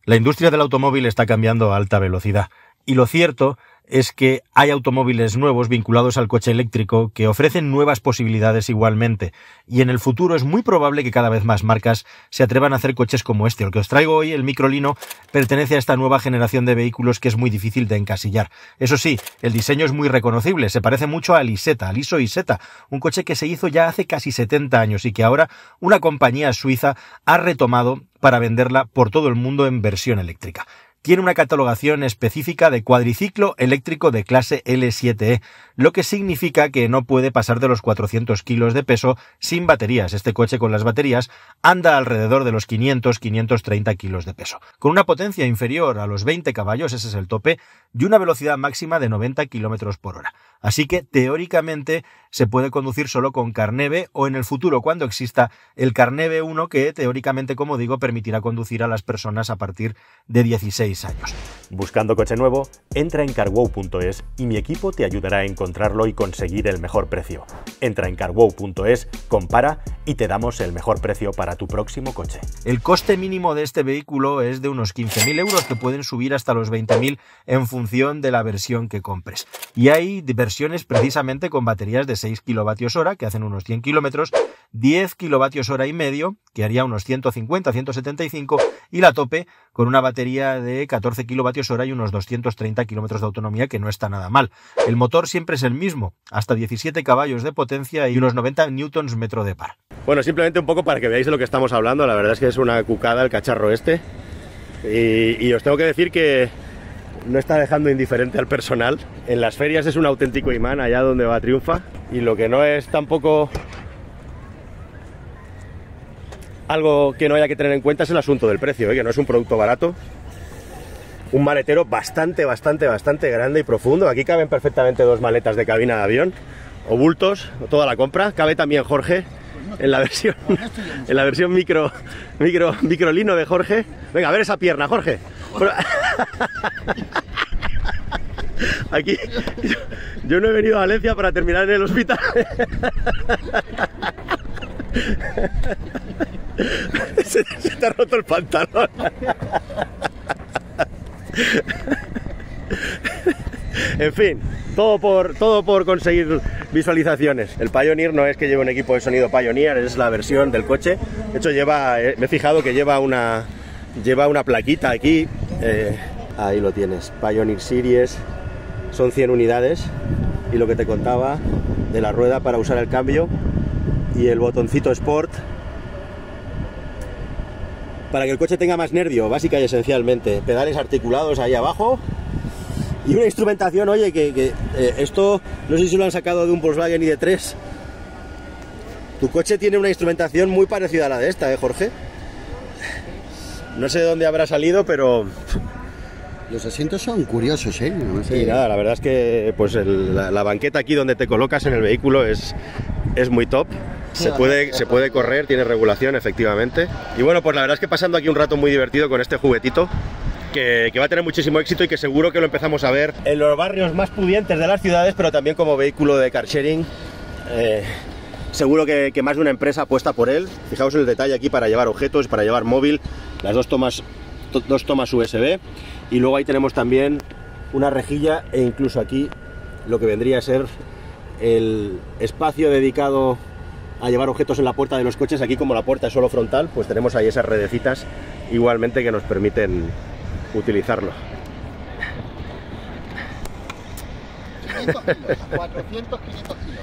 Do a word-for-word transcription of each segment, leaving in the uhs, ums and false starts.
La industria del automóvil está cambiando a alta velocidad y lo cierto es que hay automóviles nuevos vinculados al coche eléctrico que ofrecen nuevas posibilidades igualmente y en el futuro es muy probable que cada vez más marcas se atrevan a hacer coches como este. El que os traigo hoy, el Microlino, pertenece a esta nueva generación de vehículos que es muy difícil de encasillar. Eso sí, el diseño es muy reconocible, se parece mucho al Isetta, al Iso Isetta, un coche que se hizo ya hace casi setenta años y que ahora una compañía suiza ha retomado para venderla por todo el mundo en versión eléctrica. Tiene una catalogación específica de cuadriciclo eléctrico de clase L siete E, lo que significa que no puede pasar de los cuatrocientos kilos de peso sin baterías. Este coche con las baterías anda alrededor de los quinientos a quinientos treinta kilos de peso. Con una potencia inferior a los veinte caballos, ese es el tope, y una velocidad máxima de noventa kilómetros por hora. Así que, teóricamente, se puede conducir solo con Carné B o en el futuro, cuando exista el Carné B uno, que teóricamente, como digo, permitirá conducir a las personas a partir de dieciséis años. Buscando coche nuevo, entra en carwow punto es y mi equipo te ayudará a encontrarlo y conseguir el mejor precio. Entra en carwow punto es, compara y te damos el mejor precio para tu próximo coche. El coste mínimo de este vehículo es de unos quince mil euros, que pueden subir hasta los veinte mil en función de la versión que compres. Y hay versiones precisamente con baterías de seis kilovatios hora, que hacen unos cien kilómetros, diez kilovatios hora y medio, que haría unos ciento cincuenta a ciento setenta y cinco, y la tope con una batería de catorce kilovatios hora y unos doscientos treinta kilómetros de autonomía, que no está nada mal. El motor siempre es el mismo, hasta diecisiete caballos de potencia y unos noventa newtons metro de par. Bueno, simplemente un poco para que veáis de lo que estamos hablando. La verdad es que es una cucada el cacharro este, y, y os tengo que decir que no está dejando indiferente al personal. En las ferias es un auténtico imán, allá donde va triunfa, y lo que no es tampoco algo que no haya que tener en cuenta es el asunto del precio, ¿eh? Que no es un producto barato. Un maletero bastante, bastante, bastante grande y profundo. Aquí caben perfectamente dos maletas de cabina de avión o bultos, o toda la compra. Cabe también Jorge en la versión en la versión micro micro microlino de Jorge. Venga, a ver esa pierna, Jorge. Aquí yo, yo no he venido a Valencia para terminar en el hospital. Se, se te ha roto el pantalón. En fin, todo por, todo por conseguir visualizaciones. El Pioneer no es que lleve un equipo de sonido Pioneer, es la versión del coche. De hecho, lleva, me he fijado que lleva una, lleva una plaquita aquí. Eh, ahí lo tienes, Pioneer Series. Son cien unidades. Y lo que te contaba de la rueda para usar el cambio y el botoncito Sport para que el coche tenga más nervio, básica y esencialmente. Pedales articulados ahí abajo y una instrumentación, oye, que, que eh, esto no sé si lo han sacado de un Volkswagen i D tres. Tu coche tiene una instrumentación muy parecida a la de esta, ¿eh, Jorge? No sé de dónde habrá salido, pero los asientos son curiosos, ¿eh? No sé. Sí, nada, la verdad es que pues el, la, la banqueta aquí donde te colocas en el vehículo es, es muy top. Se puede, se puede correr, tiene regulación, efectivamente. Y bueno, pues la verdad es que pasando aquí un rato muy divertido con este juguetito, que, que va a tener muchísimo éxito y que seguro que lo empezamos a ver en los barrios más pudientes de las ciudades, pero también como vehículo de car sharing. Eh, seguro que, que más de una empresa apuesta por él. Fijaos en el detalle aquí para llevar objetos, para llevar móvil, las dos tomas, to, dos tomas U S B. Y luego ahí tenemos también una rejilla e incluso aquí lo que vendría a ser el espacio dedicado a llevar objetos en la puerta de los coches. Aquí, como la puerta es solo frontal, pues tenemos ahí esas redecitas igualmente que nos permiten utilizarlo. quinientos kilos, cuatrocientos, quinientos kilos.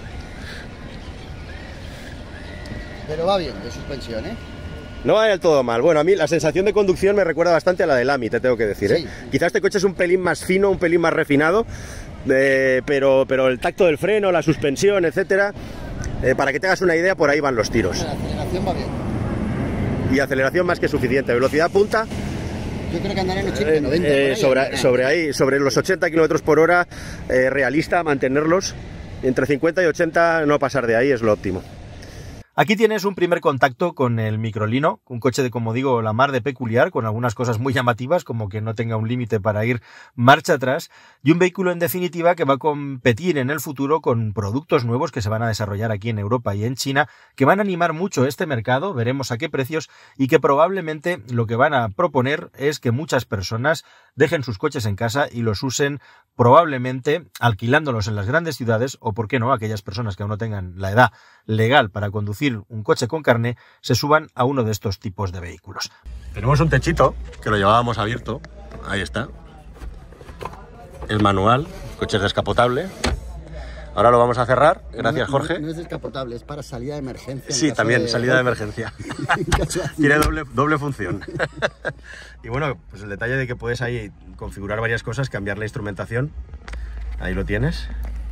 Pero va bien de suspensión, ¿eh? No va del todo mal. Bueno, a mí la sensación de conducción me recuerda bastante a la del Ami, te tengo que decir, ¿eh? Sí. Quizás este coche es un pelín más fino, un pelín más refinado, eh, pero, pero el tacto del freno, la suspensión, etcétera, eh, para que te hagas una idea, por ahí van los tiros. La aceleración va bien. Y aceleración más que suficiente. Velocidad punta, yo creo que andará en ochenta, noventa. Eh, sobre, sobre ahí, sobre los ochenta kilómetros por hora, eh, realista mantenerlos. Entre cincuenta y ochenta, no pasar de ahí es lo óptimo. Aquí tienes un primer contacto con el Microlino, un coche de, como digo, la mar de peculiar, con algunas cosas muy llamativas, como que no tenga un límite para ir marcha atrás, y un vehículo en definitiva que va a competir en el futuro con productos nuevos que se van a desarrollar aquí en Europa y en China, que van a animar mucho este mercado, veremos a qué precios, y que probablemente lo que van a proponer es que muchas personas dejen sus coches en casa y los usen probablemente alquilándolos en las grandes ciudades, o por qué no, aquellas personas que aún no tengan la edad legal para conducir un coche con carné, se suban a uno de estos tipos de vehículos. Tenemos un techito que lo llevábamos abierto, ahí está. Es manual, coche descapotable. Ahora lo vamos a cerrar, gracias Jorge. No, no es descapotable, es para salida de emergencia. Sí, también, de... salida de emergencia. Tiene doble, doble función. Y bueno, pues el detalle de que puedes ahí configurar varias cosas, cambiar la instrumentación. Ahí lo tienes.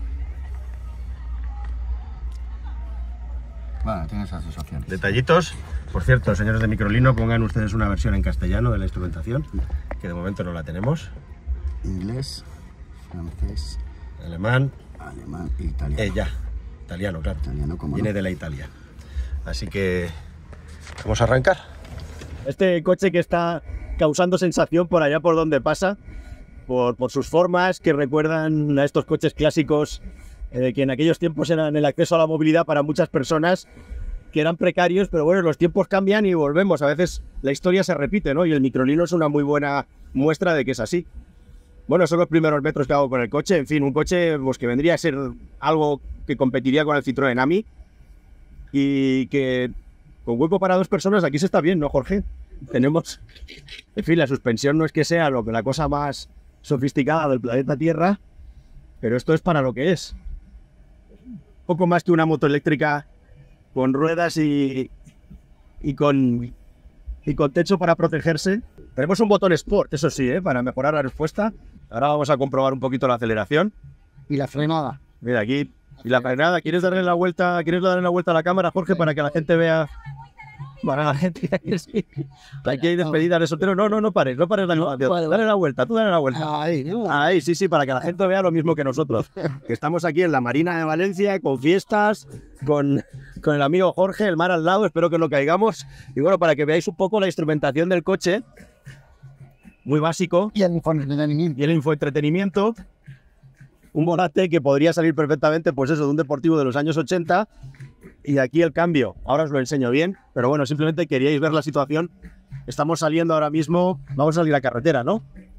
Bueno, tienes esas dos opciones. Detallitos. Por cierto, señores de Microlino, pongan ustedes una versión en castellano de la instrumentación, que de momento no la tenemos. Inglés, francés, Alemán. alemán e italiano. Eh, ya, italiano, claro. Italiano, ¿cómo Viene no? de la Italia. Así que vamos a arrancar. Este coche que está causando sensación por allá por donde pasa, por, por sus formas que recuerdan a estos coches clásicos eh, que en aquellos tiempos eran el acceso a la movilidad para muchas personas, que eran precarios, pero bueno, los tiempos cambian y volvemos. A veces la historia se repite, ¿no? Y el Microlino es una muy buena muestra de que es así. Bueno, son los primeros metros que hago con el coche. En fin, un coche pues, que vendría a ser algo que competiría con el Citroën A M I y que con hueco para dos personas aquí se está bien, ¿no, Jorge? Tenemos... En fin, la suspensión no es que sea lo que la cosa más sofisticada del planeta Tierra, pero esto es para lo que es. Poco más que una moto eléctrica con ruedas y, y, con, y con techo para protegerse. Tenemos un botón Sport, eso sí, ¿eh? Para mejorar la respuesta. Ahora vamos a comprobar un poquito la aceleración. Y la frenada. Mira, aquí. Y la frenada. ¿Quieres darle la vuelta, ¿quieres darle la vuelta a la cámara, Jorge, para que la gente vea? Para la gente que sí. Aquí hay despedidas de soltero. No, no, no pares, no pares la grabación. Dale la vuelta, tú dale la vuelta. Ahí, ¿no? Ahí, sí, sí, para que la gente vea lo mismo que nosotros. Que estamos aquí en la Marina de Valencia, con fiestas, con, con el amigo Jorge, el mar al lado, espero que no caigamos. Y bueno, para que veáis un poco la instrumentación del coche, muy básico. Y el infoentretenimiento. Y el infoentretenimiento. Un volante que podría salir perfectamente, pues eso, de un deportivo de los años ochenta. Y aquí el cambio, ahora os lo enseño bien, pero bueno, simplemente queríais ver la situación. Estamos saliendo ahora mismo, vamos a salir a carretera, ¿no?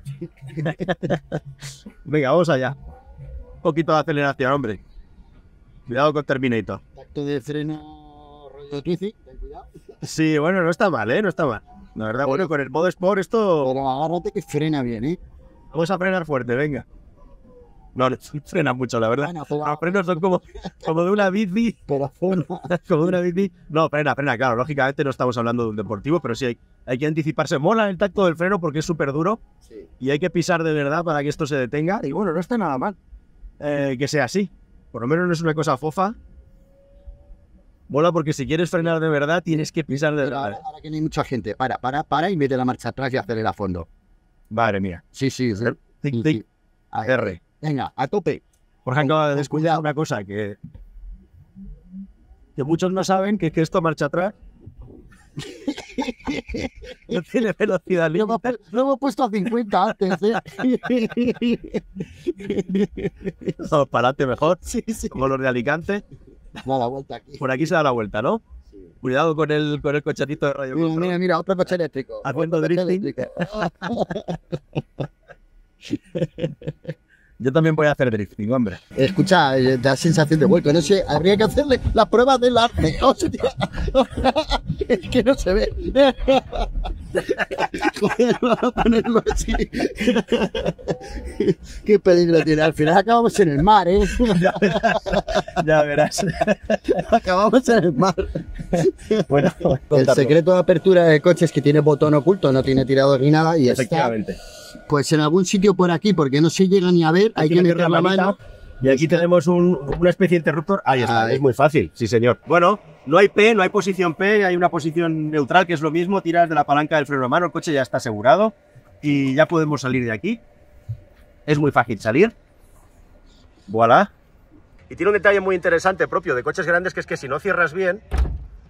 Venga, vamos allá. Un poquito de aceleración, hombre. Cuidado con Terminator. Tacto de freno rollo Twizy, ten cuidado. Sí, bueno, no está mal, ¿eh? No está mal. La verdad, bueno, con el modo Sport esto... Pero agárrate que frena bien, ¿eh? Vamos a frenar fuerte, venga. No, no frena mucho, la verdad. Bueno, pues, Los frenos son como, como de una bici. pero frena. Como de una bici. No, frena, frena, claro. Lógicamente no estamos hablando de un deportivo, pero sí hay, hay que anticiparse. Mola el tacto del freno porque es súper duro. Sí. Y hay que pisar de verdad para que esto se detenga. Y bueno, no está nada mal eh, que sea así. Por lo menos no es una cosa fofa. Mola porque si quieres frenar de verdad tienes que pisar de Pero verdad. ahora, ahora que no hay mucha gente, para, para, para y mete la marcha atrás y acelera a fondo. Madre mía. Sí, sí. sí. Tic, Sí, tic, sí. Ahí. R. Venga, a tope. Jorge acaba de Con descubrir cuidado. una cosa que, que muchos no saben, que es que esto marcha atrás. No tiene velocidad Lo hemos, límite. lo hemos puesto a cincuenta antes, ¿eh? No, para adelante mejor, Sí, sí. como los de Alicante. Da la vuelta aquí. Por aquí se da la vuelta, ¿no? Sí. Cuidado con el, con el cochecito de radio. Mira, mira, mira, otro coche eléctrico. Haciendo Otro coche drifting. eléctrico. Yo también voy a hacer drifting, hombre. Escucha, eh, da sensación de vuelco. No sé, habría que hacerle la prueba del arme. Hostia. Es que no se ve. Joder, vamos a ponerlo así. Qué peligro tiene. Al final acabamos en el mar, ¿eh? Ya verás. Acabamos en el mar. Bueno, El secreto de apertura del coche es que tiene botón oculto, no tiene tirador ni nada. Y está, efectivamente. pues en algún sitio por aquí, porque no se llega ni a ver, hay que Tiene meter la manita. mano. Y aquí tenemos un- una especie de interruptor. Ahí está, Ahí. es muy fácil, sí señor. Bueno, no hay P, no hay posición P, hay una posición neutral que es lo mismo, tiras de la palanca del freno de mano, el coche ya está asegurado y ya podemos salir de aquí. Es muy fácil salir. Voilà. Y tiene un detalle muy interesante propio de coches grandes, que es que si no cierras bien,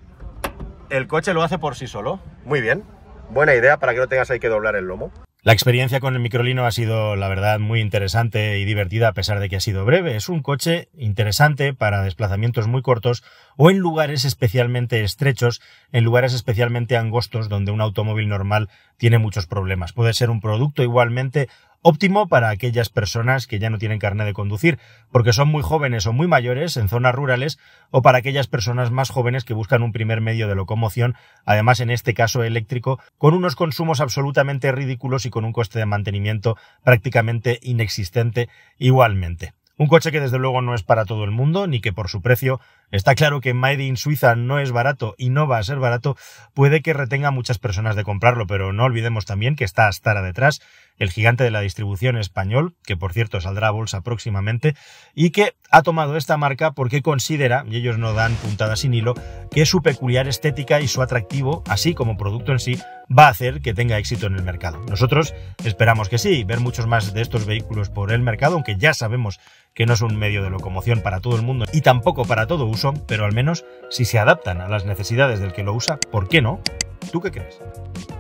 el coche lo hace por sí solo. Muy bien. Buena idea para que no tengas ahí que doblar el lomo. La experiencia con el Microlino ha sido, la verdad, muy interesante y divertida a pesar de que ha sido breve. Es un coche interesante para desplazamientos muy cortos o en lugares especialmente estrechos, en lugares especialmente angostos donde un automóvil normal tiene muchos problemas. Puede ser un producto igualmente óptimo para aquellas personas que ya no tienen carnet de conducir porque son muy jóvenes o muy mayores en zonas rurales, o para aquellas personas más jóvenes que buscan un primer medio de locomoción, además en este caso eléctrico, con unos consumos absolutamente ridículos y con un coste de mantenimiento prácticamente inexistente igualmente. Un coche que desde luego no es para todo el mundo, ni que por su precio, está claro que Made in Suiza no es barato y no va a ser barato, puede que retenga a muchas personas de comprarlo, pero no olvidemos también que está Astara detrás, el gigante de la distribución español, que por cierto saldrá a bolsa próximamente, y que ha tomado esta marca porque considera, y ellos no dan puntada sin hilo, que su peculiar estética y su atractivo, así como producto en sí, va a hacer que tenga éxito en el mercado. Nosotros esperamos que sí, ver muchos más de estos vehículos por el mercado, aunque ya sabemos que no es un medio de locomoción para todo el mundo y tampoco para todo uso, pero al menos si se adaptan a las necesidades del que lo usa, ¿por qué no? ¿Tú qué crees?